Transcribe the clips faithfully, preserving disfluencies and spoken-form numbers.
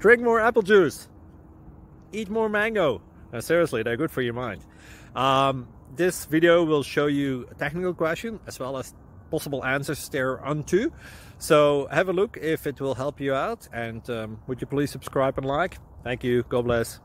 Drink more apple juice. Eat more mango. No, seriously, they're good for your mind. Um, this video will show you a technical question as well as possible answers thereunto. So have a look if it will help you out, and um, would you please subscribe and like? Thank you. God bless.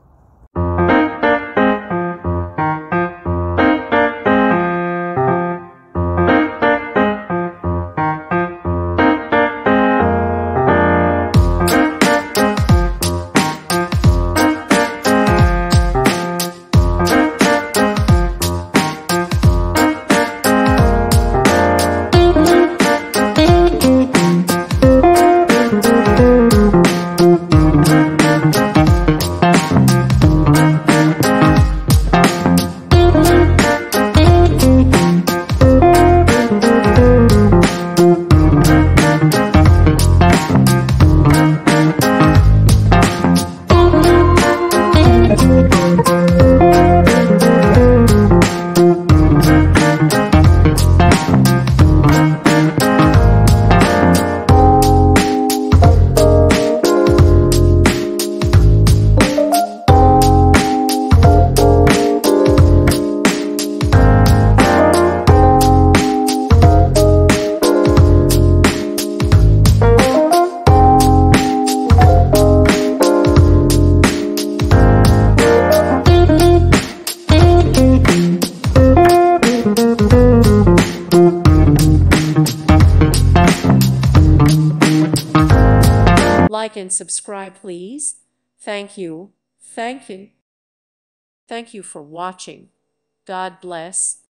Like and subscribe, please. Thank you. Thank you. Thank you for watching. God bless.